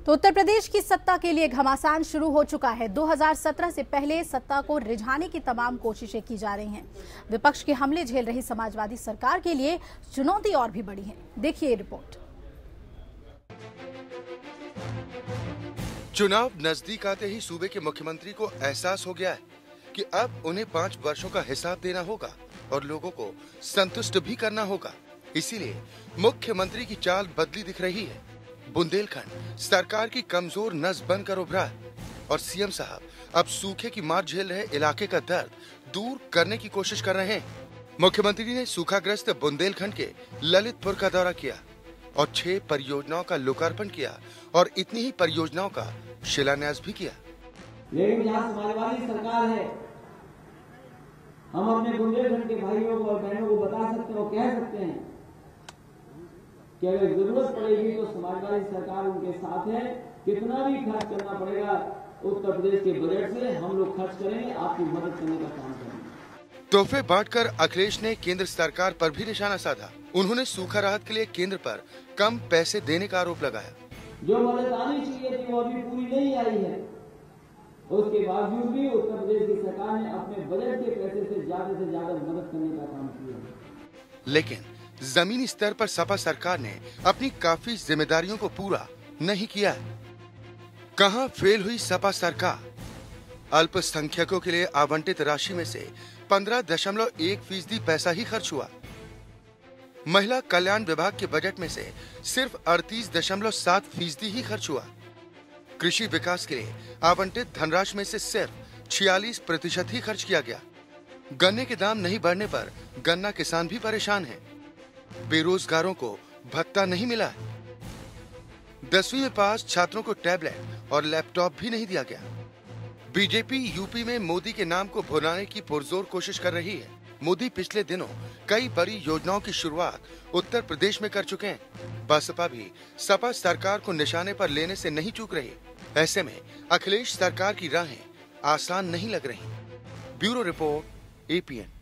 तो उत्तर प्रदेश की सत्ता के लिए घमासान शुरू हो चुका है। 2017 से पहले सत्ता को रिझाने की तमाम कोशिशें की जा रही हैं। विपक्ष के हमले झेल रही समाजवादी सरकार के लिए चुनौती और भी बड़ी है। देखिए ये रिपोर्ट। चुनाव नजदीक आते ही सूबे के मुख्यमंत्री को एहसास हो गया है कि अब उन्हें 5 वर्षों का हिसाब देना होगा और लोगों को संतुष्ट भी करना होगा। इसीलिए मुख्यमंत्री की चाल बदली दिख रही है। बुंदेलखंड सरकार की कमजोर नस बनकर उभरा है और सीएम साहब अब सूखे की मार झेल रहे इलाके का दर्द दूर करने की कोशिश कर रहे हैं। मुख्यमंत्री ने सूखाग्रस्त बुंदेलखंड के ललितपुर का दौरा किया और 6 परियोजनाओं का लोकार्पण किया और इतनी ही परियोजनाओं का शिलान्यास भी किया। लेकिन जहाँ समाजवादी सरकार है, हम अपने बुंदेलखंड के भाइयों को और बहनों को बता सकते हैं, कह सकते हैं कि अगर जरूरत पड़ेगी तो समाजवादी सरकार उनके साथ है। कितना भी खर्च करना पड़ेगा उत्तर प्रदेश के बजट से हम लोग खर्च करेंगे, आपकी मदद करने का काम करेंगे। तोहफे बांटकर अखिलेश ने केंद्र सरकार पर भी निशाना साधा। उन्होंने सूखा राहत के लिए केंद्र पर कम पैसे देने का आरोप लगाया। जो मदद आनी चाहिए थी वो अभी पूरी नहीं आई है। उसके बावजूद भी उत्तर प्रदेश की सरकार ने अपने बजट के पैसे से ज्यादा मदद करने का काम किया। लेकिन जमीनी स्तर पर सपा सरकार ने अपनी काफी जिम्मेदारियों को पूरा नहीं किया है। कहां फेल हुई सपा सरकार? अल्पसंख्यकों के लिए आवंटित राशि में से 15.1% पैसा ही खर्च हुआ। महिला कल्याण विभाग के बजट में से सिर्फ 38.7% ही खर्च हुआ। कृषि विकास के लिए आवंटित धनराशि में से सिर्फ 46% ही खर्च किया गया। गन्ने के दाम नहीं बढ़ने पर गन्ना किसान भी परेशान हैं। बेरोजगारों को भत्ता नहीं मिला। 10वीं में पास छात्रों को टैबलेट और लैपटॉप भी नहीं दिया गया। बीजेपी यूपी में मोदी के नाम को भुनाने की पुरजोर कोशिश कर रही है। मोदी पिछले दिनों कई बड़ी योजनाओं की शुरुआत उत्तर प्रदेश में कर चुके हैं। बसपा भी सपा सरकार को निशाने पर लेने से नहीं चूक रही। ऐसे में अखिलेश सरकार की राहें आसान नहीं लग रही। Bureau report, APN।